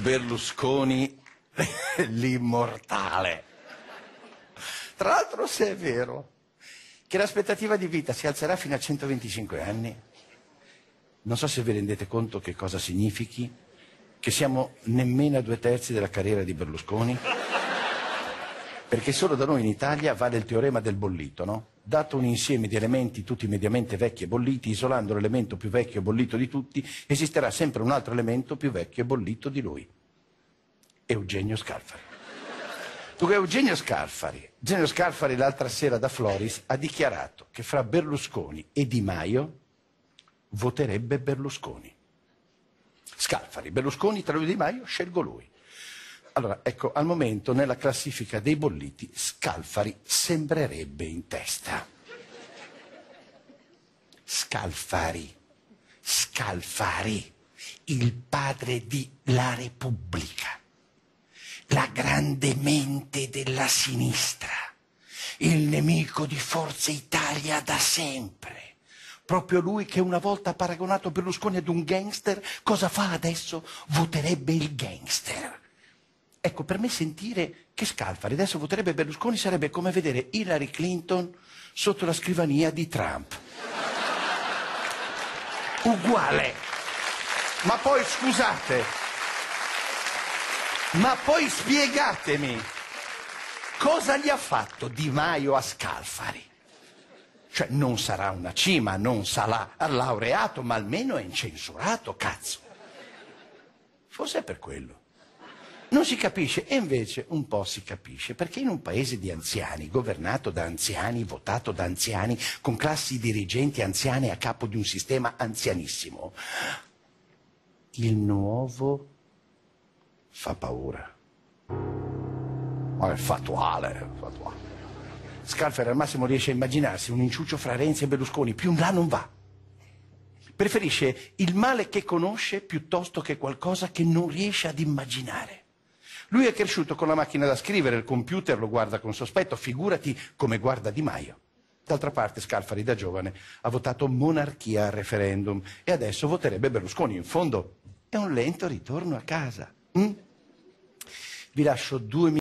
Berlusconi l'immortale. Tra l'altro, se è vero che l'aspettativa di vita si alzerà fino a 125 anni, non so se vi rendete conto che cosa significhi, che siamo nemmeno a 2/3 della carriera di Berlusconi, perché solo da noi in Italia vale il teorema del bollito, no? Dato un insieme di elementi tutti mediamente vecchi e bolliti, isolando l'elemento più vecchio e bollito di tutti, esisterà sempre un altro elemento più vecchio e bollito di lui. Eugenio Scalfari. Dunque Eugenio Scalfari l'altra sera da Floris ha dichiarato che fra Berlusconi e Di Maio voterebbe Berlusconi. Scalfari, Berlusconi, tra lui e Di Maio, scelgo lui. Allora, ecco, al momento nella classifica dei bolliti Scalfari sembrerebbe in testa. Scalfari, il padre di La Repubblica, la grande mente della sinistra, il nemico di Forza Italia da sempre. Proprio lui che una volta ha paragonato Berlusconi ad un gangster, cosa fa adesso? Voterebbe il gangster. Ecco, per me sentire che Scalfari adesso voterebbe Berlusconi sarebbe come vedere Hillary Clinton sotto la scrivania di Trump. Uguale. Ma poi scusate, ma poi spiegatemi, cosa gli ha fatto Di Maio a Scalfari? Cioè non sarà una cima, non sarà laureato, ma almeno è incensurato, cazzo. Forse è per quello. Non si capisce, e invece un po' si capisce, perché in un paese di anziani, governato da anziani, votato da anziani, con classi dirigenti anziane a capo di un sistema anzianissimo, il nuovo fa paura. Ma è fattuale. Scalfari al massimo riesce a immaginarsi un inciuccio fra Renzi e Berlusconi, più in là non va. Preferisce il male che conosce piuttosto che qualcosa che non riesce ad immaginare. Lui è cresciuto con la macchina da scrivere, il computer lo guarda con sospetto, figurati come guarda Di Maio. D'altra parte Scalfari da giovane ha votato monarchia al referendum e adesso voterebbe Berlusconi. In fondo è un lento ritorno a casa. Vi lascio 2 minuti.